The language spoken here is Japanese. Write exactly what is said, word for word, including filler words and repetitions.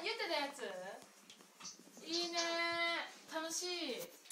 言ってたやついいねー、楽しい。